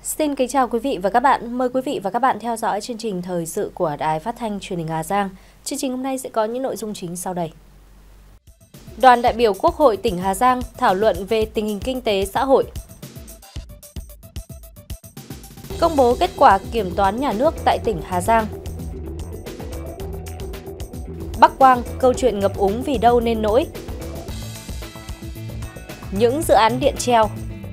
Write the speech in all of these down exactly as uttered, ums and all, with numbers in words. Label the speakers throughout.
Speaker 1: Xin kính chào quý vị và các bạn. Mời quý vị và các bạn theo dõi chương trình thời sự của Đài Phát thanh Truyền hình Hà Giang. Chương trình hôm nay sẽ có những nội dung chính sau đây. Đoàn đại biểu Quốc hội tỉnh Hà Giang thảo luận về tình hình kinh tế xã hội. Công bố kết quả kiểm toán nhà nước tại tỉnh Hà Giang. Bắc Quang, câu chuyện ngập úng vì đâu nên nỗi. Những dự án điện treo.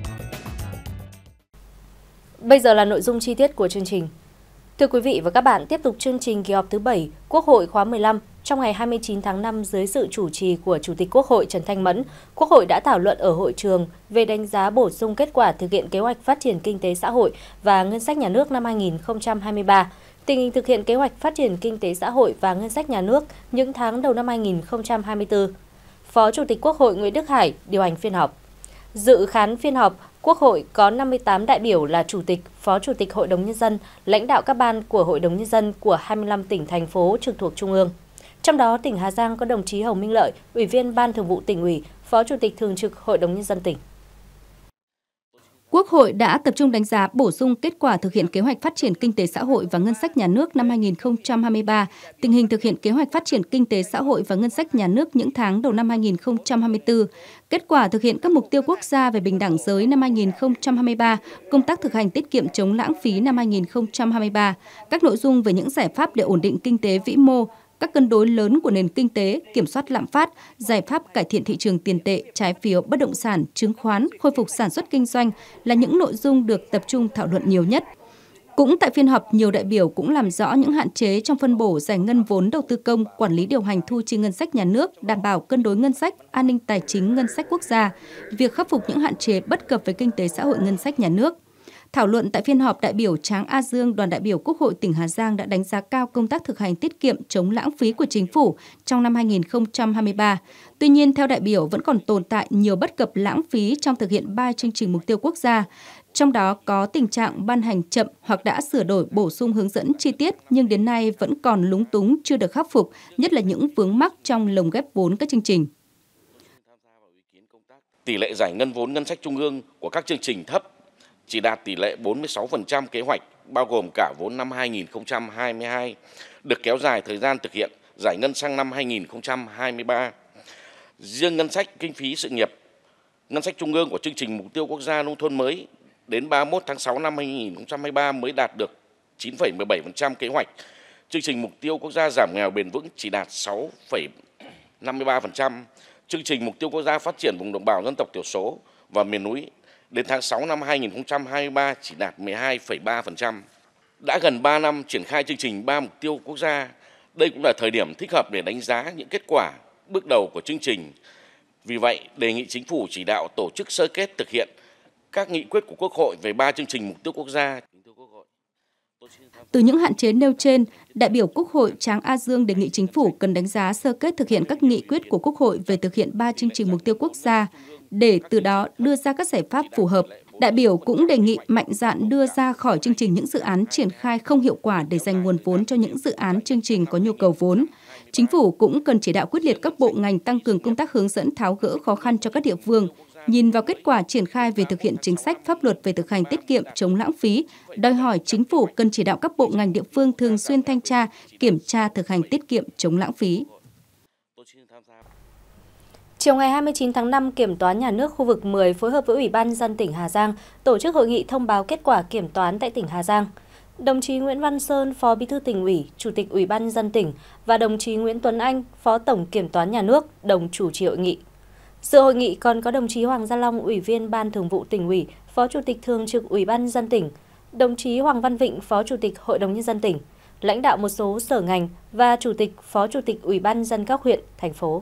Speaker 1: Bây giờ là nội dung chi tiết của chương trình. Thưa quý vị và các bạn, tiếp tục chương trình kỳ họp thứ bảy Quốc hội khóa mười lăm, trong ngày hai mươi chín tháng năm dưới sự chủ trì của Chủ tịch Quốc hội Trần Thanh Mẫn, Quốc hội đã thảo luận ở hội trường về đánh giá bổ sung kết quả thực hiện kế hoạch phát triển kinh tế xã hội và ngân sách nhà nước năm hai nghìn không trăm hai mươi ba, tình hình thực hiện kế hoạch phát triển kinh tế xã hội và ngân sách nhà nước những tháng đầu năm hai nghìn không trăm hai mươi tư. Phó Chủ tịch Quốc hội Nguyễn Đức Hải điều hành phiên họp. Dự khán phiên họp, Quốc hội có năm mươi tám đại biểu là Chủ tịch, Phó Chủ tịch Hội đồng Nhân dân, lãnh đạo các ban của Hội đồng Nhân dân của hai mươi lăm tỉnh, thành phố trực thuộc Trung ương. Trong đó, tỉnh Hà Giang có đồng chí Hồng Minh Lợi, Ủy viên Ban Thường vụ Tỉnh ủy, Phó Chủ tịch Thường trực Hội đồng Nhân dân tỉnh.
Speaker 2: Quốc hội đã tập trung đánh giá bổ sung kết quả thực hiện kế hoạch phát triển kinh tế xã hội và ngân sách nhà nước năm hai nghìn không trăm hai mươi ba, tình hình thực hiện kế hoạch phát triển kinh tế xã hội và ngân sách nhà nước những tháng đầu năm hai nghìn không trăm hai mươi tư, kết quả thực hiện các mục tiêu quốc gia về bình đẳng giới năm hai nghìn không trăm hai mươi ba, công tác thực hành tiết kiệm chống lãng phí năm hai nghìn không trăm hai mươi ba, các nội dung về những giải pháp để ổn định kinh tế vĩ mô, các cân đối lớn của nền kinh tế, kiểm soát lạm phát, giải pháp cải thiện thị trường tiền tệ, trái phiếu, bất động sản, chứng khoán, khôi phục sản xuất kinh doanh là những nội dung được tập trung thảo luận nhiều nhất. Cũng tại phiên họp, nhiều đại biểu cũng làm rõ những hạn chế trong phân bổ giải ngân vốn đầu tư công, quản lý điều hành thu chi ngân sách nhà nước, đảm bảo cân đối ngân sách, an ninh tài chính ngân sách quốc gia, việc khắc phục những hạn chế bất cập về kinh tế xã hội ngân sách nhà nước. Thảo luận tại phiên họp, đại biểu Tráng A Dương, đoàn đại biểu Quốc hội tỉnh Hà Giang đã đánh giá cao công tác thực hành tiết kiệm chống lãng phí của chính phủ trong năm hai nghìn không trăm hai mươi ba. Tuy nhiên, theo đại biểu vẫn còn tồn tại nhiều bất cập lãng phí trong thực hiện ba chương trình mục tiêu quốc gia. Trong đó có tình trạng ban hành chậm hoặc đã sửa đổi bổ sung hướng dẫn chi tiết nhưng đến nay vẫn còn lúng túng chưa được khắc phục, nhất là những vướng mắc trong lồng ghép vốn các chương trình.
Speaker 3: Tỷ lệ giải ngân vốn ngân sách trung ương của các chương trình thấp, chỉ đạt tỷ lệ bốn mươi sáu phần trăm kế hoạch, bao gồm cả vốn năm hai nghìn không trăm hai mươi hai, được kéo dài thời gian thực hiện giải ngân sang năm hai nghìn không trăm hai mươi ba. Riêng ngân sách kinh phí sự nghiệp, ngân sách trung ương của chương trình mục tiêu quốc gia nông thôn mới đến ba mươi mốt tháng sáu năm hai nghìn không trăm hai mươi ba mới đạt được chín phẩy mười bảy phần trăm kế hoạch. Chương trình mục tiêu quốc gia giảm nghèo bền vững chỉ đạt sáu phẩy năm mươi ba phần trăm. Chương trình mục tiêu quốc gia phát triển vùng đồng bào dân tộc thiểu số và miền núi đến tháng sáu năm hai nghìn không trăm hai mươi ba chỉ đạt mười hai phẩy ba phần trăm. Đã gần ba năm triển khai chương trình ba mục tiêu quốc gia, đây cũng là thời điểm thích hợp để đánh giá những kết quả bước đầu của chương trình. Vì vậy, đề nghị Chính phủ chỉ đạo tổ chức sơ kết thực hiện các nghị quyết của Quốc hội về ba chương trình mục tiêu quốc gia.
Speaker 2: Từ những hạn chế nêu trên, đại biểu Quốc hội Tráng A Dương đề nghị Chính phủ cần đánh giá sơ kết thực hiện các nghị quyết của Quốc hội về thực hiện ba chương trình mục tiêu quốc gia, để từ đó đưa ra các giải pháp phù hợp. Đại biểu cũng đề nghị mạnh dạn đưa ra khỏi chương trình những dự án triển khai không hiệu quả để dành nguồn vốn cho những dự án chương trình có nhu cầu vốn. Chính phủ cũng cần chỉ đạo quyết liệt các bộ ngành tăng cường công tác hướng dẫn tháo gỡ khó khăn cho các địa phương, nhìn vào kết quả triển khai về thực hiện chính sách pháp luật về thực hành tiết kiệm chống lãng phí, đòi hỏi Chính phủ cần chỉ đạo các bộ ngành địa phương thường xuyên thanh tra, kiểm tra thực hành tiết kiệm chống lãng phí.
Speaker 1: Chiều ngày hai mươi chín tháng năm, Kiểm toán Nhà nước khu vực mười phối hợp với Ủy ban nhân dân tỉnh Hà Giang tổ chức hội nghị thông báo kết quả kiểm toán tại tỉnh Hà Giang. Đồng chí Nguyễn Văn Sơn, Phó Bí thư Tỉnh ủy, Chủ tịch Ủy ban nhân dân tỉnh và đồng chí Nguyễn Tuấn Anh, Phó Tổng Kiểm toán Nhà nước đồng chủ trì hội nghị. Dự hội nghị còn có đồng chí Hoàng Gia Long, Ủy viên Ban Thường vụ Tỉnh ủy, Phó Chủ tịch Thường trực Ủy ban nhân dân tỉnh, đồng chí Hoàng Văn Vịnh, Phó Chủ tịch Hội đồng nhân dân tỉnh, lãnh đạo một số sở ngành và Chủ tịch, Phó Chủ tịch Ủy ban nhân dân các huyện, thành phố.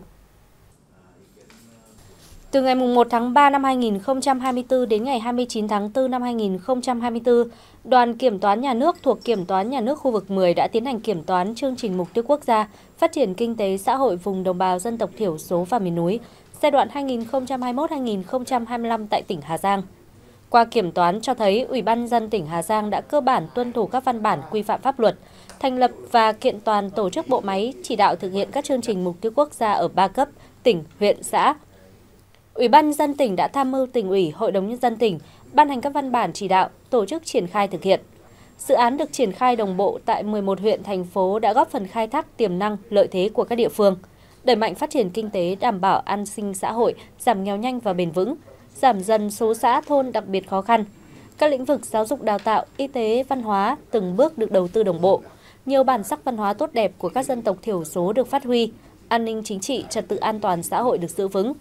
Speaker 1: Từ ngày mùng một tháng ba năm hai nghìn không trăm hai mươi tư đến ngày hai mươi chín tháng tư năm hai nghìn không trăm hai mươi tư, Đoàn Kiểm toán Nhà nước thuộc Kiểm toán Nhà nước khu vực mười đã tiến hành kiểm toán chương trình mục tiêu quốc gia phát triển kinh tế xã hội vùng đồng bào dân tộc thiểu số và miền núi giai đoạn hai nghìn không trăm hai mươi mốt đến hai nghìn không trăm hai mươi lăm tại tỉnh Hà Giang. Qua kiểm toán cho thấy, Ủy ban nhân dân tỉnh Hà Giang đã cơ bản tuân thủ các văn bản quy phạm pháp luật, thành lập và kiện toàn tổ chức bộ máy chỉ đạo thực hiện các chương trình mục tiêu quốc gia ở ba cấp, tỉnh, huyện, xã. Ủy ban nhân dân tỉnh đã tham mưu Tỉnh ủy, Hội đồng nhân dân tỉnh ban hành các văn bản chỉ đạo, tổ chức triển khai thực hiện. Dự án được triển khai đồng bộ tại mười một huyện, thành phố đã góp phần khai thác tiềm năng, lợi thế của các địa phương, đẩy mạnh phát triển kinh tế, đảm bảo an sinh xã hội, giảm nghèo nhanh và bền vững, giảm dần số xã thôn đặc biệt khó khăn. Các lĩnh vực giáo dục đào tạo, y tế, văn hóa từng bước được đầu tư đồng bộ. Nhiều bản sắc văn hóa tốt đẹp của các dân tộc thiểu số được phát huy, an ninh chính trị, trật tự an toàn xã hội được giữ vững.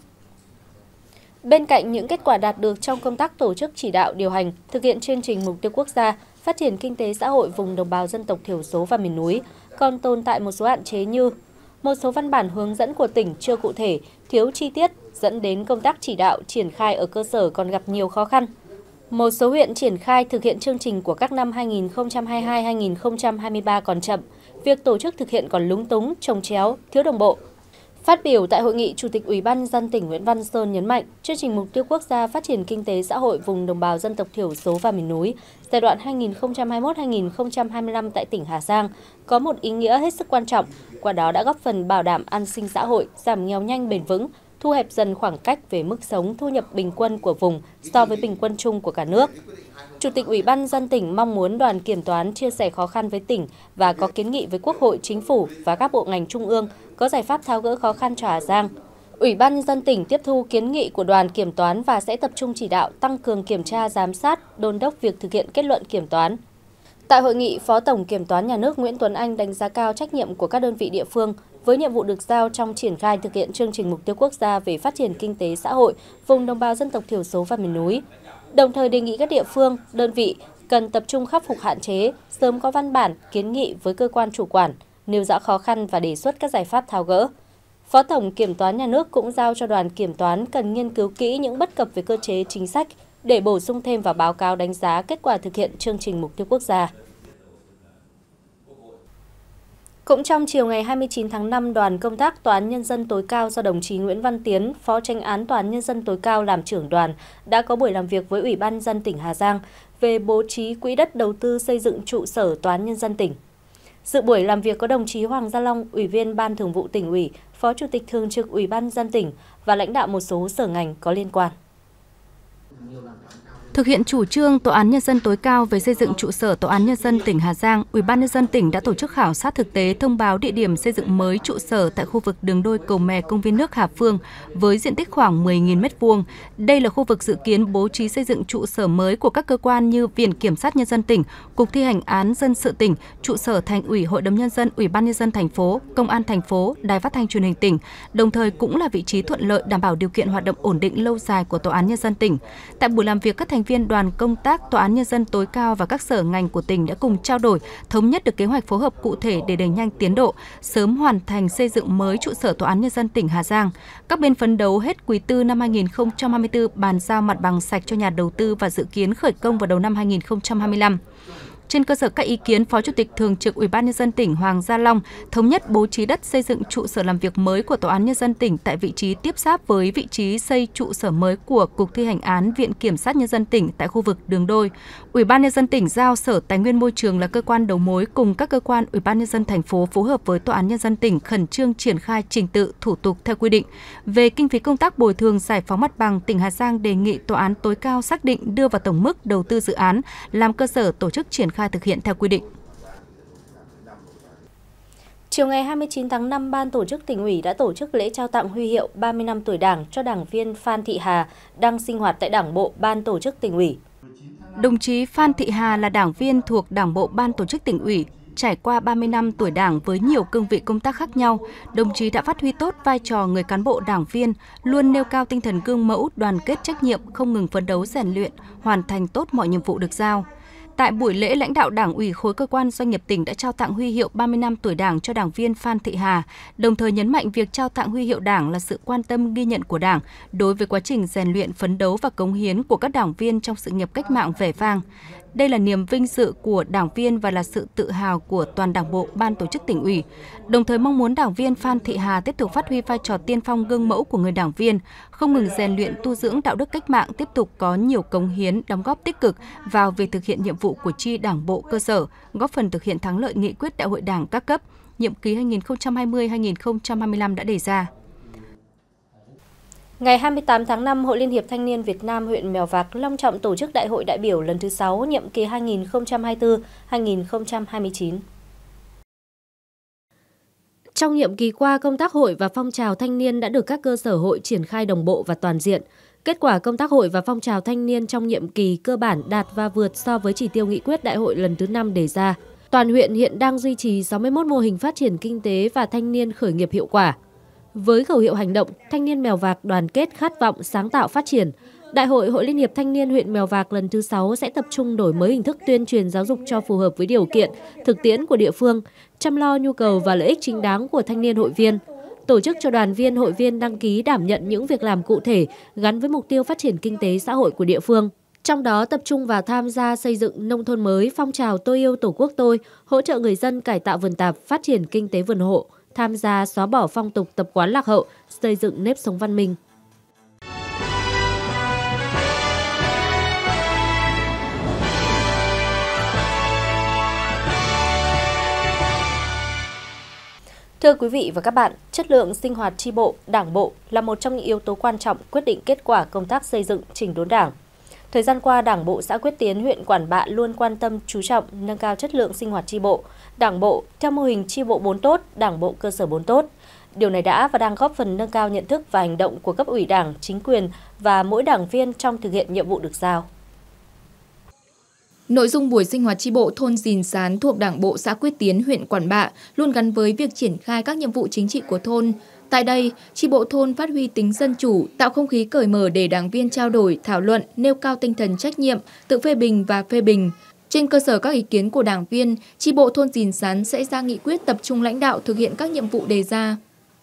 Speaker 1: Bên cạnh những kết quả đạt được trong công tác tổ chức chỉ đạo điều hành, thực hiện chương trình mục tiêu quốc gia phát triển kinh tế xã hội vùng đồng bào dân tộc thiểu số và miền núi, còn tồn tại một số hạn chế như một số văn bản hướng dẫn của tỉnh chưa cụ thể, thiếu chi tiết, dẫn đến công tác chỉ đạo triển khai ở cơ sở còn gặp nhiều khó khăn. Một số huyện triển khai thực hiện chương trình của các năm hai nghìn không trăm hai mươi hai đến hai nghìn không trăm hai mươi ba còn chậm, việc tổ chức thực hiện còn lúng túng, chồng chéo, thiếu đồng bộ. Phát biểu tại hội nghị, Chủ tịch Ủy ban nhân dân tỉnh Nguyễn Văn Sơn nhấn mạnh, chương trình mục tiêu quốc gia phát triển kinh tế xã hội vùng đồng bào dân tộc thiểu số và miền núi giai đoạn hai nghìn không trăm hai mươi mốt đến hai nghìn không trăm hai mươi lăm tại tỉnh Hà Giang có một ý nghĩa hết sức quan trọng, qua đó đã góp phần bảo đảm an sinh xã hội, giảm nghèo nhanh bền vững, thu hẹp dần khoảng cách về mức sống thu nhập bình quân của vùng so với bình quân chung của cả nước. Chủ tịch Ủy ban nhân dân tỉnh mong muốn đoàn kiểm toán chia sẻ khó khăn với tỉnh và có kiến nghị với Quốc hội, Chính phủ và các bộ ngành trung ương có giải pháp tháo gỡ khó khăn cho Hà Giang. Ủy ban nhân dân tỉnh tiếp thu kiến nghị của đoàn kiểm toán và sẽ tập trung chỉ đạo tăng cường kiểm tra, giám sát, đôn đốc việc thực hiện kết luận kiểm toán. Tại hội nghị, Phó Tổng Kiểm toán Nhà nước Nguyễn Tuấn Anh đánh giá cao trách nhiệm của các đơn vị địa phương với nhiệm vụ được giao trong triển khai thực hiện chương trình mục tiêu quốc gia về phát triển kinh tế xã hội vùng đồng bào dân tộc thiểu số và miền núi. Đồng thời đề nghị các địa phương, đơn vị cần tập trung khắc phục hạn chế, sớm có văn bản, kiến nghị với cơ quan chủ quản, nêu rõ khó khăn và đề xuất các giải pháp tháo gỡ. Phó Tổng Kiểm toán Nhà nước cũng giao cho đoàn kiểm toán cần nghiên cứu kỹ những bất cập về cơ chế chính sách để bổ sung thêm vào báo cáo đánh giá kết quả thực hiện chương trình mục tiêu quốc gia. Cũng trong chiều ngày hai mươi chín tháng năm, đoàn công tác Tòa án Nhân dân tối cao do đồng chí Nguyễn Văn Tiến, Phó Chánh án Tòa án Nhân dân tối cao làm trưởng đoàn, đã có buổi làm việc với Ủy ban Nhân dân tỉnh Hà Giang về bố trí quỹ đất đầu tư xây dựng trụ sở Tòa án Nhân dân tỉnh. Dự buổi làm việc có đồng chí Hoàng Gia Long, Ủy viên Ban Thường vụ Tỉnh ủy, Phó Chủ tịch Thường trực Ủy ban Nhân dân tỉnh và lãnh đạo một số sở ngành có liên quan.
Speaker 2: Thực hiện chủ trương Tòa án Nhân dân tối cao về xây dựng trụ sở Tòa án Nhân dân tỉnh Hà Giang, Ủy ban Nhân dân tỉnh đã tổ chức khảo sát thực tế thông báo địa điểm xây dựng mới trụ sở tại khu vực đường đôi Cầu Mè Công viên nước Hà Phương với diện tích khoảng mười nghìn mét vuông. Đây là khu vực dự kiến bố trí xây dựng trụ sở mới của các cơ quan như Viện Kiểm sát Nhân dân tỉnh, Cục Thi hành án dân sự tỉnh, trụ sở Thành ủy, Hội đồng Nhân dân, Ủy ban Nhân dân thành phố, Công an thành phố, Đài Phát thanh Truyền hình tỉnh, đồng thời cũng là vị trí thuận lợi đảm bảo điều kiện hoạt động ổn định lâu dài của Tòa án Nhân dân tỉnh. Tại buổi làm việc, các thành viên đoàn công tác Tòa án Nhân dân tối cao và các sở ngành của tỉnh đã cùng trao đổi, thống nhất được kế hoạch phối hợp cụ thể để đẩy nhanh tiến độ, sớm hoàn thành xây dựng mới trụ sở Tòa án Nhân dân tỉnh Hà Giang. Các bên phấn đấu hết quý tư năm hai nghìn không trăm hai mươi tư bàn giao mặt bằng sạch cho nhà đầu tư và dự kiến khởi công vào đầu năm hai nghìn không trăm hai mươi lăm. Trên cơ sở các ý kiến, Phó Chủ tịch Thường trực Ủy ban Nhân dân tỉnh Hoàng Gia Long thống nhất bố trí đất xây dựng trụ sở làm việc mới của Tòa án Nhân dân tỉnh tại vị trí tiếp giáp với vị trí xây trụ sở mới của Cục Thi hành án Viện Kiểm sát Nhân dân tỉnh tại khu vực đường đôi. Ủy ban Nhân dân tỉnh giao Sở Tài nguyên Môi trường là cơ quan đầu mối cùng các cơ quan Ủy ban Nhân dân thành phố phối hợp với Tòa án Nhân dân tỉnh khẩn trương triển khai trình tự thủ tục theo quy định. Về kinh phí công tác bồi thường giải phóng mặt bằng, tỉnh Hà Giang đề nghị Tòa án tối cao xác định đưa vào tổng mức đầu tư dự án làm cơ sở tổ chức triển khai thực hiện theo quy định.
Speaker 1: Chiều ngày hai mươi chín tháng năm, Ban tổ chức Tỉnh ủy đã tổ chức lễ trao tặng huy hiệu ba mươi năm tuổi Đảng cho đảng viên Phan Thị Hà đang sinh hoạt tại Đảng bộ Ban tổ chức Tỉnh ủy.
Speaker 2: Đồng chí Phan Thị Hà là đảng viên thuộc Đảng bộ Ban tổ chức Tỉnh ủy. Trải qua ba mươi năm tuổi Đảng với nhiều cương vị công tác khác nhau, đồng chí đã phát huy tốt vai trò người cán bộ đảng viên, luôn nêu cao tinh thần gương mẫu, đoàn kết trách nhiệm, không ngừng phấn đấu rèn luyện, hoàn thành tốt mọi nhiệm vụ được giao. Tại buổi lễ, lãnh đạo Đảng ủy khối cơ quan doanh nghiệp tỉnh đã trao tặng huy hiệu ba mươi năm tuổi Đảng cho đảng viên Phan Thị Hà, đồng thời nhấn mạnh việc trao tặng huy hiệu Đảng là sự quan tâm ghi nhận của Đảng đối với quá trình rèn luyện, phấn đấu và cống hiến của các đảng viên trong sự nghiệp cách mạng vẻ vang. Đây là niềm vinh dự của đảng viên và là sự tự hào của toàn Đảng bộ Ban tổ chức Tỉnh ủy. Đồng thời mong muốn đảng viên Phan Thị Hà tiếp tục phát huy vai trò tiên phong gương mẫu của người đảng viên, không ngừng rèn luyện tu dưỡng đạo đức cách mạng, tiếp tục có nhiều cống hiến, đóng góp tích cực vào việc thực hiện nhiệm vụ của chi Đảng bộ cơ sở, góp phần thực hiện thắng lợi nghị quyết Đại hội Đảng các cấp, nhiệm kỳ hai nghìn không trăm hai mươi đến hai nghìn không trăm hai mươi lăm đã đề ra.
Speaker 1: Ngày hai mươi tám tháng năm, Hội Liên hiệp Thanh niên Việt Nam huyện Mèo Vạc long trọng tổ chức Đại hội đại biểu lần thứ sáu, nhiệm kỳ hai nghìn không trăm hai mươi tư đến hai nghìn không trăm hai mươi chín. Trong nhiệm kỳ qua, công tác hội và phong trào thanh niên đã được các cơ sở hội triển khai đồng bộ và toàn diện. Kết quả công tác hội và phong trào thanh niên trong nhiệm kỳ cơ bản đạt và vượt so với chỉ tiêu nghị quyết đại hội lần thứ năm đề ra. Toàn huyện hiện đang duy trì sáu mươi mốt mô hình phát triển kinh tế và thanh niên khởi nghiệp hiệu quả. Với khẩu hiệu hành động Thanh niên Mèo Vạc đoàn kết khát vọng sáng tạo phát triển, Đại hội Hội Liên hiệp Thanh niên huyện Mèo Vạc lần thứ sáu sẽ tập trung đổi mới hình thức tuyên truyền giáo dục cho phù hợp với điều kiện, thực tiễn của địa phương, chăm lo nhu cầu và lợi ích chính đáng của thanh niên hội viên, tổ chức cho đoàn viên hội viên đăng ký đảm nhận những việc làm cụ thể gắn với mục tiêu phát triển kinh tế xã hội của địa phương. Trong đó tập trung vào tham gia xây dựng nông thôn mới, phong trào tôi yêu Tổ quốc tôi, hỗ trợ người dân cải tạo vườn tạp, phát triển kinh tế vườn hộ, tham gia xóa bỏ phong tục tập quán lạc hậu, xây dựng nếp sống văn minh. Thưa quý vị và các bạn, chất lượng sinh hoạt chi bộ, đảng bộ là một trong những yếu tố quan trọng quyết định kết quả công tác xây dựng chỉnh đốn Đảng. Thời gian qua, Đảng bộ xã Quyết Tiến, huyện Quản Bạ luôn quan tâm chú trọng nâng cao chất lượng sinh hoạt chi bộ, đảng bộ theo mô hình chi bộ bốn tốt, đảng bộ cơ sở bốn tốt. Điều này đã và đang góp phần nâng cao nhận thức và hành động của cấp ủy Đảng, chính quyền và mỗi đảng viên trong thực hiện nhiệm vụ được giao.
Speaker 2: Nội dung buổi sinh hoạt chi bộ thôn Dìn Sán thuộc Đảng bộ xã Quyết Tiến, huyện Quản Bạ luôn gắn với việc triển khai các nhiệm vụ chính trị của thôn. Tại đây, chi bộ thôn phát huy tính dân chủ, tạo không khí cởi mở để đảng viên trao đổi, thảo luận, nêu cao tinh thần trách nhiệm, tự phê bình và phê bình. Trên cơ sở các ý kiến của đảng viên, chi bộ thôn Dìn Sán sẽ ra nghị quyết tập trung lãnh đạo thực hiện các nhiệm vụ đề ra.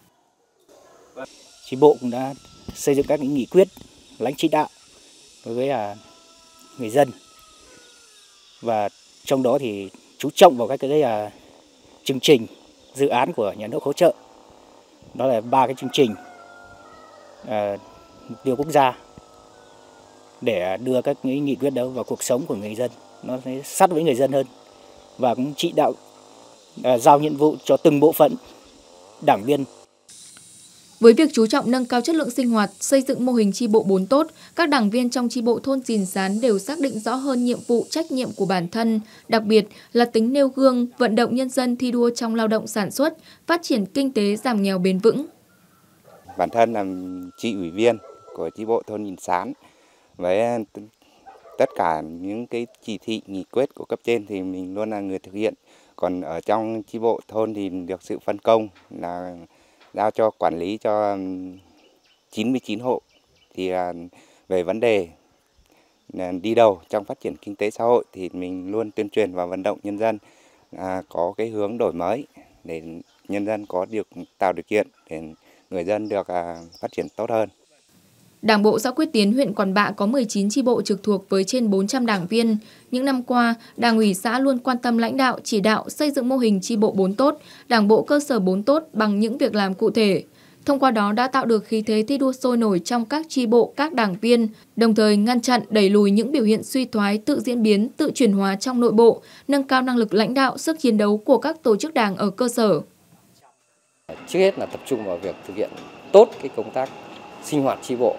Speaker 4: Chi bộ cũng đã xây dựng các nghị quyết lãnh chỉ đạo đối với người dân, và trong đó thì chú trọng vào các cái là chương trình dự án của nhà nước hỗ trợ. Đó là ba cái chương trình à, mục tiêu quốc gia để đưa các cái nghị quyết đó vào cuộc sống của người dân, nó sẽ sát với người dân hơn, và cũng chỉ đạo à, giao nhiệm vụ cho từng bộ phận đảng viên.
Speaker 2: Với việc chú trọng nâng cao chất lượng sinh hoạt, xây dựng mô hình chi bộ bốn tốt, các đảng viên trong chi bộ thôn Dìn Sán đều xác định rõ hơn nhiệm vụ, trách nhiệm của bản thân, đặc biệt là tính nêu gương, vận động nhân dân thi đua trong lao động sản xuất, phát triển kinh tế, giảm nghèo bền vững.
Speaker 5: Bản thân là chị ủy viên của chi bộ thôn Dìn Sán, với tất cả những cái chỉ thị nghị quyết của cấp trên thì mình luôn là người thực hiện. Còn ở trong chi bộ thôn thì được sự phân công là giao cho quản lý cho chín mươi chín hộ, thì về vấn đề đi đầu trong phát triển kinh tế xã hội thì mình luôn tuyên truyền và vận động nhân dân à, có cái hướng đổi mới để nhân dân có được tạo điều kiện để người dân được à, phát triển tốt hơn.
Speaker 2: Đảng bộ xã Quyết Tiến, huyện Quản Bạ có mười chín chi bộ trực thuộc với trên bốn trăm đảng viên. Những năm qua, Đảng ủy xã luôn quan tâm lãnh đạo, chỉ đạo xây dựng mô hình chi bộ bốn tốt, đảng bộ cơ sở bốn tốt bằng những việc làm cụ thể. Thông qua đó đã tạo được khí thế thi đua sôi nổi trong các chi bộ, các đảng viên, đồng thời ngăn chặn đẩy lùi những biểu hiện suy thoái, tự diễn biến, tự chuyển hóa trong nội bộ, nâng cao năng lực lãnh đạo, sức chiến đấu của các tổ chức đảng ở cơ sở.
Speaker 6: Trước hết là tập trung vào việc thực hiện tốt cái công tác sinh hoạt chi bộ.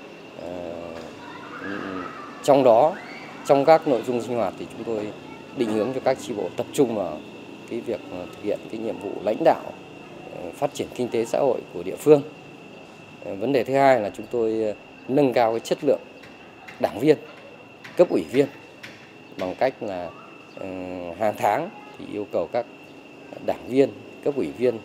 Speaker 6: Trong đó, trong các nội dung sinh hoạt thì chúng tôi định hướng cho các chi bộ tập trung vào cái việc thực hiện cái nhiệm vụ lãnh đạo phát triển kinh tế xã hội của địa phương. Vấn đề thứ hai là chúng tôi nâng cao cái chất lượng đảng viên, cấp ủy viên bằng cách là hàng tháng thì yêu cầu các đảng viên, cấp ủy viên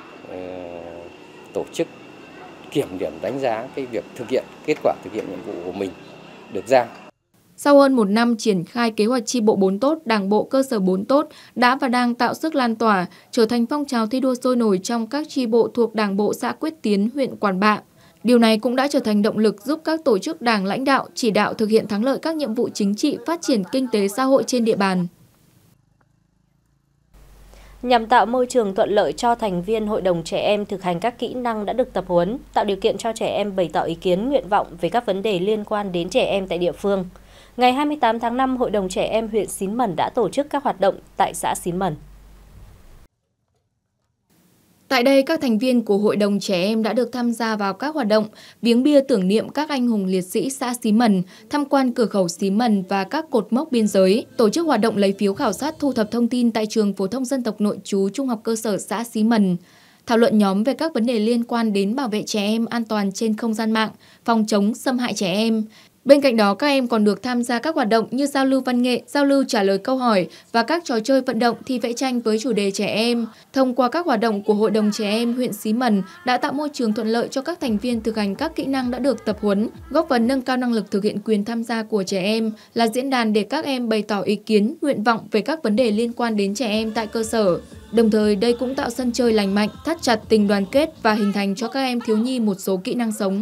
Speaker 6: tổ chức kiểm điểm đánh giá cái việc thực hiện kết quả thực hiện nhiệm vụ của mình được giao.
Speaker 2: Sau hơn một năm triển khai kế hoạch chi bộ bốn tốt, đảng bộ cơ sở bốn tốt đã và đang tạo sức lan tỏa, trở thành phong trào thi đua sôi nổi trong các chi bộ thuộc Đảng bộ xã Quyết Tiến, huyện Quản Bạ. Điều này cũng đã trở thành động lực giúp các tổ chức đảng lãnh đạo, chỉ đạo thực hiện thắng lợi các nhiệm vụ chính trị, phát triển kinh tế xã hội trên địa bàn.
Speaker 1: Nhằm tạo môi trường thuận lợi cho thành viên Hội đồng Trẻ Em thực hành các kỹ năng đã được tập huấn, tạo điều kiện cho trẻ em bày tỏ ý kiến, nguyện vọng về các vấn đề liên quan đến trẻ em tại địa phương. Ngày hai mươi tám tháng năm, Hội đồng Trẻ Em huyện Xín Mần đã tổ chức các hoạt động tại xã Xín Mần.
Speaker 2: Tại đây, các thành viên của Hội đồng Trẻ Em đã được tham gia vào các hoạt động viếng bia tưởng niệm các anh hùng liệt sĩ xã Xí Mần, tham quan cửa khẩu Xí Mần và các cột mốc biên giới, tổ chức hoạt động lấy phiếu khảo sát thu thập thông tin tại trường phổ thông dân tộc nội trú trung học cơ sở xã Xí Mần, thảo luận nhóm về các vấn đề liên quan đến bảo vệ trẻ em an toàn trên không gian mạng, phòng chống xâm hại trẻ em. Bên cạnh đó, các em còn được tham gia các hoạt động như giao lưu văn nghệ, giao lưu trả lời câu hỏi và các trò chơi vận động thi vẽ tranh với chủ đề trẻ em. Thông qua các hoạt động của Hội đồng Trẻ Em huyện Xí Mần đã tạo môi trường thuận lợi cho các thành viên thực hành các kỹ năng đã được tập huấn, góp phần nâng cao năng lực thực hiện quyền tham gia của trẻ em, là diễn đàn để các em bày tỏ ý kiến, nguyện vọng về các vấn đề liên quan đến trẻ em tại cơ sở. Đồng thời, đây cũng tạo sân chơi lành mạnh, thắt chặt tình đoàn kết và hình thành cho các em thiếu nhi một số kỹ năng sống.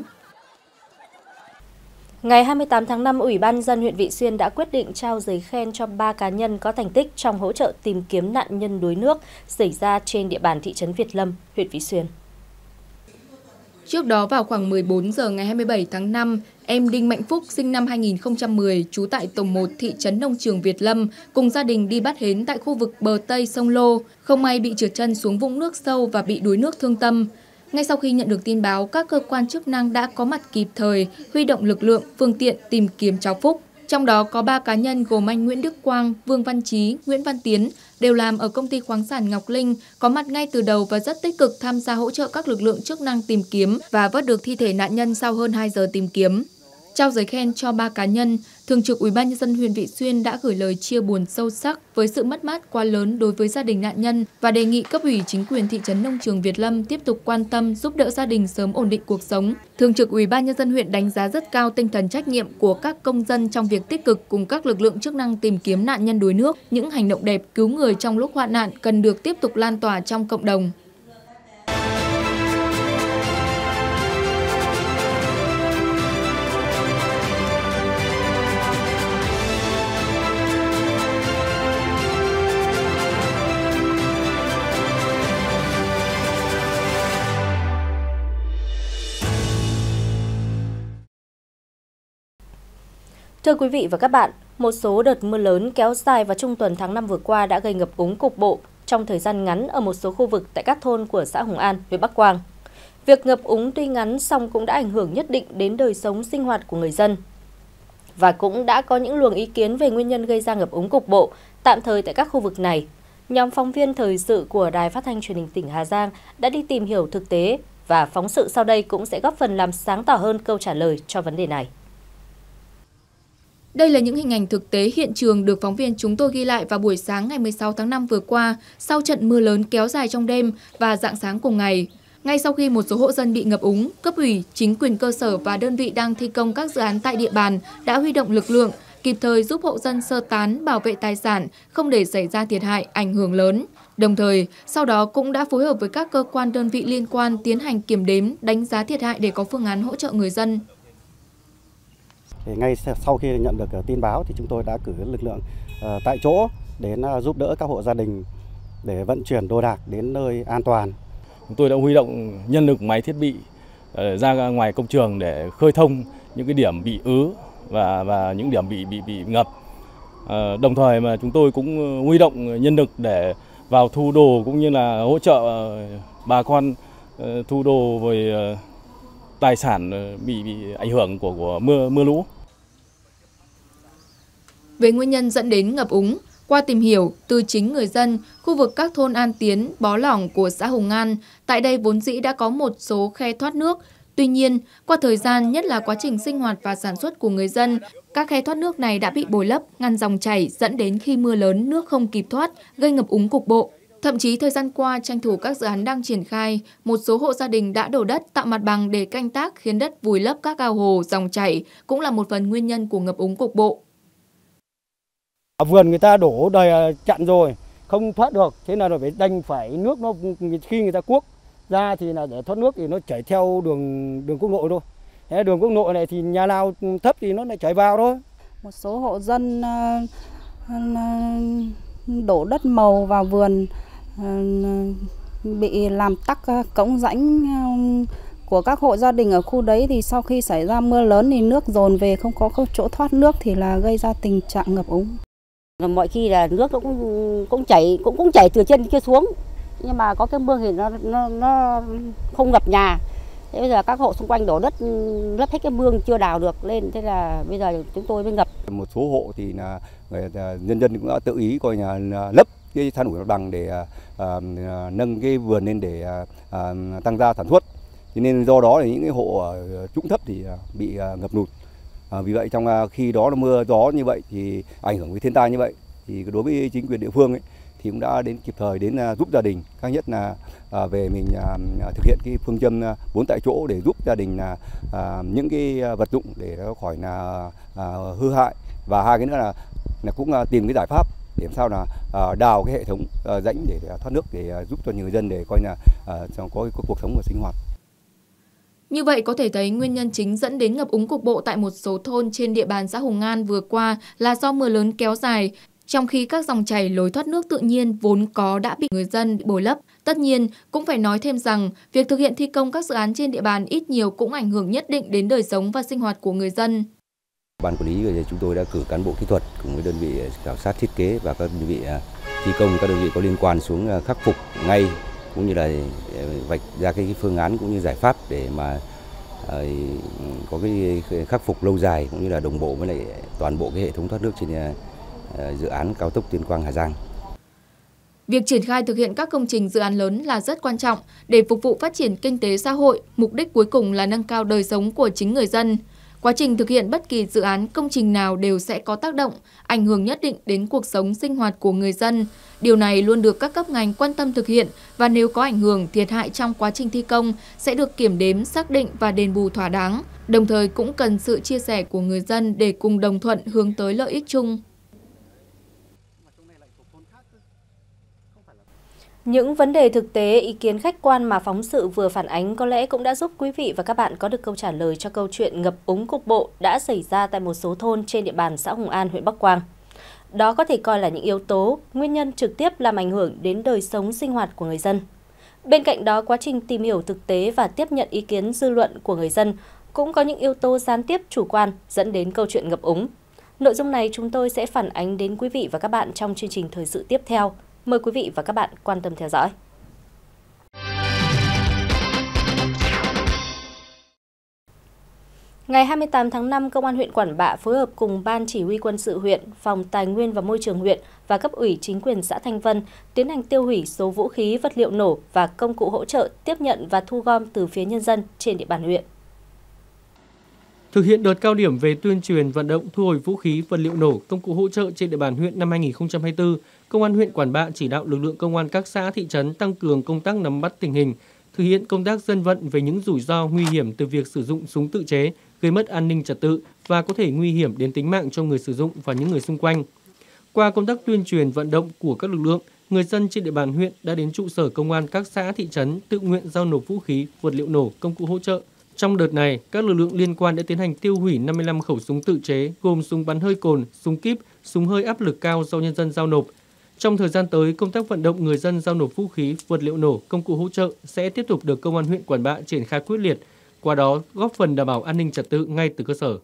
Speaker 1: Ngày hai mươi tám tháng năm, Ủy ban nhân dân huyện Vị Xuyên đã quyết định trao giấy khen cho ba cá nhân có thành tích trong hỗ trợ tìm kiếm nạn nhân đuối nước xảy ra trên địa bàn thị trấn Việt Lâm, huyện Vị Xuyên.
Speaker 2: Trước đó vào khoảng mười bốn giờ ngày hai mươi bảy tháng năm, em Đinh Mạnh Phúc sinh năm hai nghìn không trăm mười, trú tại tổ một thị trấn Nông Trường Việt Lâm, cùng gia đình đi bắt hến tại khu vực bờ Tây sông Lô, không may bị trượt chân xuống vũng nước sâu và bị đuối nước thương tâm. Ngay sau khi nhận được tin báo, các cơ quan chức năng đã có mặt kịp thời, huy động lực lượng, phương tiện tìm kiếm cháu Phúc. Trong đó có ba cá nhân gồm anh Nguyễn Đức Quang, Vương Văn Trí, Nguyễn Văn Tiến, đều làm ở công ty khoáng sản Ngọc Linh, có mặt ngay từ đầu và rất tích cực tham gia hỗ trợ các lực lượng chức năng tìm kiếm và vớt được thi thể nạn nhân sau hơn hai giờ tìm kiếm. Trao giấy khen cho ba cá nhân, Thường trực Ủy ban nhân dân huyện Vị Xuyên đã gửi lời chia buồn sâu sắc với sự mất mát quá lớn đối với gia đình nạn nhân và đề nghị cấp ủy chính quyền thị trấn Nông Trường Việt Lâm tiếp tục quan tâm giúp đỡ gia đình sớm ổn định cuộc sống. Thường trực Ủy ban nhân dân huyện đánh giá rất cao tinh thần trách nhiệm của các công dân trong việc tích cực cùng các lực lượng chức năng tìm kiếm nạn nhân đuối nước. Những hành động đẹp cứu người trong lúc hoạn nạn cần được tiếp tục lan tỏa trong cộng đồng.
Speaker 1: Thưa quý vị và các bạn, một số đợt mưa lớn kéo dài vào trung tuần tháng năm vừa qua đã gây ngập úng cục bộ trong thời gian ngắn ở một số khu vực tại các thôn của xã Hùng An, huyện Bắc Quang. Việc ngập úng tuy ngắn song cũng đã ảnh hưởng nhất định đến đời sống sinh hoạt của người dân. Và cũng đã có những luồng ý kiến về nguyên nhân gây ra ngập úng cục bộ tạm thời tại các khu vực này. Nhóm phóng viên thời sự của Đài Phát thanh Truyền hình tỉnh Hà Giang đã đi tìm hiểu thực tế và phóng sự sau đây cũng sẽ góp phần làm sáng tỏ hơn câu trả lời cho vấn đề này.
Speaker 2: Đây là những hình ảnh thực tế hiện trường được phóng viên chúng tôi ghi lại vào buổi sáng ngày mười sáu tháng năm vừa qua sau trận mưa lớn kéo dài trong đêm và rạng sáng cùng ngày. Ngay sau khi một số hộ dân bị ngập úng, cấp ủy, chính quyền cơ sở và đơn vị đang thi công các dự án tại địa bàn đã huy động lực lượng, kịp thời giúp hộ dân sơ tán, bảo vệ tài sản, không để xảy ra thiệt hại, ảnh hưởng lớn. Đồng thời, sau đó cũng đã phối hợp với các cơ quan đơn vị liên quan tiến hành kiểm đếm, đánh giá thiệt hại để có phương án hỗ trợ người dân.
Speaker 7: Thì ngay sau khi nhận được tin báo thì chúng tôi đã cử lực lượng uh, tại chỗ đến uh, giúp đỡ các hộ gia đình để vận chuyển đồ đạc đến nơi an toàn.
Speaker 8: Chúng tôi đã huy động nhân lực, máy thiết bị uh, ra ngoài công trường để khơi thông những cái điểm bị ứ và và những điểm bị bị bị ngập. Uh, đồng thời mà chúng tôi cũng huy động nhân lực để vào thu đồ cũng như là hỗ trợ uh, bà con uh, thu đồ về uh, tài sản bị, bị ảnh hưởng của, của mưa mưa lũ.
Speaker 2: Về nguyên nhân dẫn đến ngập úng, qua tìm hiểu từ chính người dân, khu vực các thôn An Tiến, Bó Lỏng của xã Hùng An, tại đây vốn dĩ đã có một số khe thoát nước. Tuy nhiên, qua thời gian, nhất là quá trình sinh hoạt và sản xuất của người dân, các khe thoát nước này đã bị bồi lấp, ngăn dòng chảy, dẫn đến khi mưa lớn nước không kịp thoát, gây ngập úng cục bộ. Thậm chí thời gian qua, tranh thủ các dự án đang triển khai, một số hộ gia đình đã đổ đất tạo mặt bằng để canh tác khiến đất vùi lấp các ao hồ, dòng chảy, cũng là một phần nguyên nhân của ngập úng cục bộ.
Speaker 7: Vườn người ta đổ đầy chặn rồi, không thoát được, thế là phải đành phải nước nó khi người ta cuốc ra thì là để thoát nước thì nó chảy theo đường đường quốc lộ thôi. Thế đường quốc lộ này thì nhà nào thấp thì nó lại chảy vào thôi.
Speaker 9: Một số hộ dân đổ đất màu vào vườn bị làm tắc cống rãnh của các hộ gia đình ở khu đấy, thì sau khi xảy ra mưa lớn thì nước dồn về không có chỗ thoát nước thì là gây ra tình trạng ngập úng.
Speaker 10: Mọi khi là nước nó cũng cũng chảy cũng cũng chảy từ trên kia xuống,
Speaker 9: nhưng mà có cái mương thì nó nó nó không ngập nhà. Thế bây giờ các hộ xung quanh đổ đất lấp hết cái mương chưa đào được lên, thế là bây giờ chúng tôi mới ngập.
Speaker 10: Một số hộ thì là người nhân dân cũng đã tự ý coi nhà lấp cái san ủi mặt bằng để à, nâng cái vườn lên để à, tăng gia sản xuất. Cho nên do đó thì những cái hộ trũng thấp thì bị ngập lụt. À, vì vậy trong khi đó là mưa gió như vậy thì ảnh hưởng với thiên tai như vậy thì đối với chính quyền địa phương ấy, thì cũng đã đến kịp thời đến giúp gia đình, khác nhất là à, về mình à, thực hiện cái phương châm bốn tại chỗ để giúp gia đình là à, những cái vật dụng để nó khỏi là à, hư hại, và hai cái nữa là, là cũng à, tìm cái giải pháp để làm sao là à, đào cái hệ thống à, rãnh để thoát nước để à, giúp cho người dân để coi là à, có, có cuộc sống và sinh hoạt.
Speaker 2: Như vậy có thể thấy nguyên nhân chính dẫn đến ngập úng cục bộ tại một số thôn trên địa bàn xã Hùng An vừa qua là do mưa lớn kéo dài, trong khi các dòng chảy lối thoát nước tự nhiên vốn có đã bị người dân bồi lấp. Tất nhiên, cũng phải nói thêm rằng, việc thực hiện thi công các dự án trên địa bàn ít nhiều cũng ảnh hưởng nhất định đến đời sống và sinh hoạt của người dân.
Speaker 11: Ban quản lý chúng tôi đã cử cán bộ kỹ thuật cùng với đơn vị khảo sát thiết kế và các đơn vị thi công, các đơn vị có liên quan xuống khắc phục ngay, cũng như là vạch ra cái phương án cũng như giải pháp để mà có cái khắc phục lâu dài cũng như là đồng bộ với lại toàn bộ cái hệ thống thoát nước trên dự án cao tốc Tuyên Quang - Hà Giang.
Speaker 2: Việc triển khai thực hiện các công trình dự án lớn là rất quan trọng để phục vụ phát triển kinh tế xã hội, mục đích cuối cùng là nâng cao đời sống của chính người dân. Quá trình thực hiện bất kỳ dự án công trình nào đều sẽ có tác động, ảnh hưởng nhất định đến cuộc sống sinh hoạt của người dân. Điều này luôn được các cấp ngành quan tâm thực hiện, và nếu có ảnh hưởng thiệt hại trong quá trình thi công sẽ được kiểm đếm, xác định và đền bù thỏa đáng. Đồng thời cũng cần sự chia sẻ của người dân để cùng đồng thuận hướng tới lợi ích chung.
Speaker 1: Những vấn đề thực tế, ý kiến khách quan mà phóng sự vừa phản ánh có lẽ cũng đã giúp quý vị và các bạn có được câu trả lời cho câu chuyện ngập úng cục bộ đã xảy ra tại một số thôn trên địa bàn xã Hùng An, huyện Bắc Quang. Đó có thể coi là những yếu tố, nguyên nhân trực tiếp làm ảnh hưởng đến đời sống sinh hoạt của người dân. Bên cạnh đó, quá trình tìm hiểu thực tế và tiếp nhận ý kiến dư luận của người dân cũng có những yếu tố gián tiếp chủ quan dẫn đến câu chuyện ngập úng. Nội dung này chúng tôi sẽ phản ánh đến quý vị và các bạn trong chương trình thời sự tiếp theo. Mời quý vị và các bạn quan tâm theo dõi. Ngày hai mươi tám tháng năm, Công an huyện Quản Bạ phối hợp cùng Ban Chỉ huy Quân sự huyện, Phòng Tài nguyên và Môi trường huyện và cấp ủy chính quyền xã Thanh Vân tiến hành tiêu hủy số vũ khí, vật liệu nổ và công cụ hỗ trợ tiếp nhận và thu gom từ phía nhân dân trên địa bàn huyện.
Speaker 12: Thực hiện đợt cao điểm về tuyên truyền vận động thu hồi vũ khí, vật liệu nổ, công cụ hỗ trợ trên địa bàn huyện năm hai nghìn không trăm hai mươi tư, Công an huyện Quản Bạ chỉ đạo lực lượng công an các xã thị trấn tăng cường công tác nắm bắt tình hình, thực hiện công tác dân vận về những rủi ro nguy hiểm từ việc sử dụng súng tự chế, gây mất an ninh trật tự và có thể nguy hiểm đến tính mạng cho người sử dụng và những người xung quanh. Qua công tác tuyên truyền vận động của các lực lượng, người dân trên địa bàn huyện đã đến trụ sở công an các xã thị trấn tự nguyện giao nộp vũ khí, vật liệu nổ, công cụ hỗ trợ. Trong đợt này, các lực lượng liên quan đã tiến hành tiêu hủy năm mươi lăm khẩu súng tự chế gồm súng bắn hơi cồn, súng kíp, súng hơi áp lực cao do nhân dân giao nộp. Trong thời gian tới, công tác vận động người dân giao nộp vũ khí, vật liệu nổ, công cụ hỗ trợ sẽ tiếp tục được Công an huyện Quản Bạ triển khai quyết liệt, qua đó góp phần đảm bảo an ninh trật tự ngay từ cơ sở.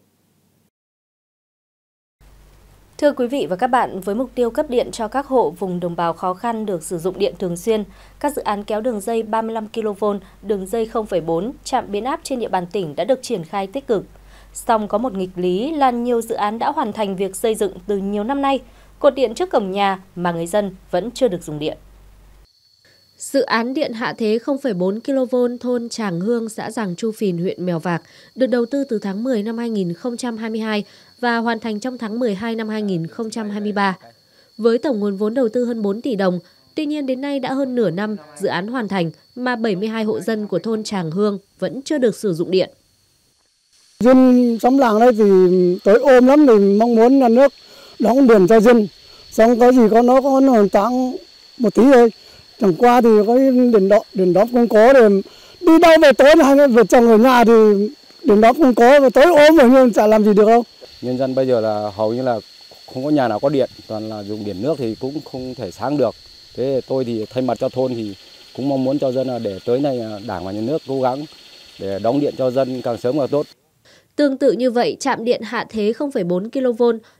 Speaker 1: Thưa quý vị và các bạn, với mục tiêu cấp điện cho các hộ vùng đồng bào khó khăn được sử dụng điện thường xuyên, các dự án kéo đường dây ba mươi lăm ki lô vôn, đường dây không phẩy bốn, trạm biến áp trên địa bàn tỉnh đã được triển khai tích cực. Song có một nghịch lý là nhiều dự án đã hoàn thành việc xây dựng từ nhiều năm nay, cột điện trước cổng nhà mà người dân vẫn chưa được dùng điện. Dự án điện hạ thế không phẩy bốn ki lô vôn thôn Tràng Hương, xã Giàng Chu Phìn, huyện Mèo Vạc được đầu tư từ tháng mười năm hai nghìn không trăm hai mươi hai và hoàn thành trong tháng mười hai năm hai nghìn không trăm hai mươi ba. Với tổng nguồn vốn đầu tư hơn bốn tỷ đồng, tuy nhiên đến nay đã hơn nửa năm dự án hoàn thành mà bảy mươi hai hộ dân của thôn Tràng Hương vẫn chưa được sử dụng điện.
Speaker 7: Dân xóm làng đây thì tới ôm lắm, thì mong muốn nhà nước đóng điện cho dân. Xong có gì có nó có hoàn tăng một tí thôi. Chẳng qua thì có điện đó điện đó không có, để đi đâu về tối hay về chồng ở nhà thì điện đó không có, và tối ốm rồi nhưng chả làm gì được đâu.
Speaker 6: Nhân dân bây giờ là hầu như là không có nhà nào có điện, toàn là dùng điện nước thì cũng không thể sáng được. Thế tôi thì thay mặt cho thôn thì cũng mong muốn cho dân là để tới này Đảng và Nhà nước cố gắng để đóng điện cho dân càng sớm càng tốt.
Speaker 1: Tương tự như vậy, trạm điện hạ thế không phẩy bốn ki lô vôn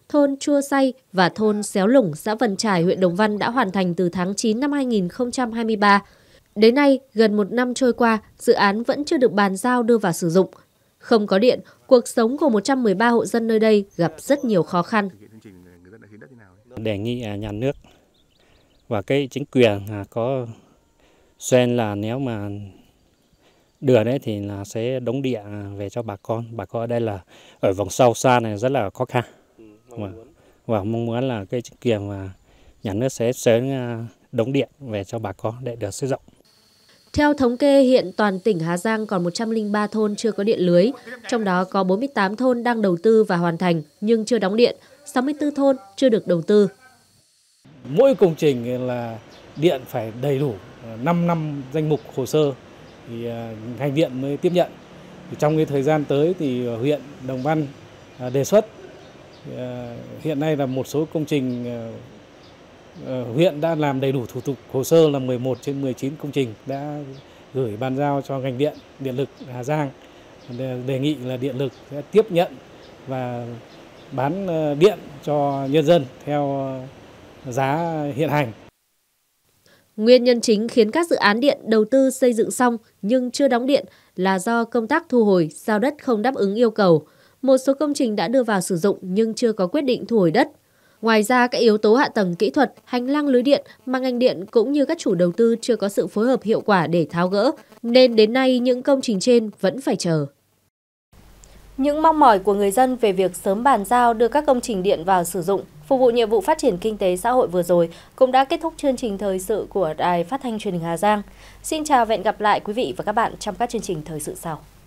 Speaker 1: thôn Chua Say và thôn Xéo Lủng, xã Vân Trải, huyện Đồng Văn đã hoàn thành từ tháng chín năm hai nghìn không trăm hai mươi ba. Đến nay, gần một năm trôi qua, dự án vẫn chưa được bàn giao đưa vào sử dụng. Không có điện, cuộc sống của một trăm mười ba hộ dân nơi đây gặp rất nhiều khó khăn.
Speaker 4: Đề nghị nhà nước và cái chính quyền có xuyên là nếu mà đưa đấy thì là sẽ đóng điện về cho bà con. Bà con ở đây là ở vùng sâu xa này rất là khó khăn. Và, và mong muốn là cái chính quyền và nhà nước sẽ sớm đóng điện về cho bà con để được sử dụng.
Speaker 1: Theo thống kê, hiện toàn tỉnh Hà Giang còn một trăm lẻ ba thôn chưa có điện lưới, trong đó có bốn mươi tám thôn đang đầu tư và hoàn thành nhưng chưa đóng điện, sáu mươi tư thôn chưa được đầu tư.
Speaker 13: Mỗi công trình là điện phải đầy đủ năm năm danh mục hồ sơ thì ngành điện mới tiếp nhận. Trong cái thời gian tới thì huyện Đồng Văn đề xuất hiện nay là một số công trình huyện đã làm đầy đủ thủ tục hồ sơ là mười một trên mười chín công trình đã gửi bàn giao cho ngành điện, điện lực Hà Giang, đề nghị là điện lực sẽ tiếp nhận và bán điện cho nhân dân theo giá hiện hành.
Speaker 1: Nguyên nhân chính khiến các dự án điện đầu tư xây dựng xong nhưng chưa đóng điện là do công tác thu hồi, giao đất không đáp ứng yêu cầu. Một số công trình đã đưa vào sử dụng nhưng chưa có quyết định thu hồi đất. Ngoài ra, các yếu tố hạ tầng kỹ thuật, hành lang lưới điện mà ngành điện cũng như các chủ đầu tư chưa có sự phối hợp hiệu quả để tháo gỡ, nên đến nay những công trình trên vẫn phải chờ. Những mong mỏi của người dân về việc sớm bàn giao đưa các công trình điện vào sử dụng, phục vụ nhiệm vụ phát triển kinh tế xã hội vừa rồi cũng đã kết thúc chương trình thời sự của Đài Phát thanh Truyền hình Hà Giang. Xin chào và hẹn gặp lại quý vị và các bạn trong các chương trình thời sự sau.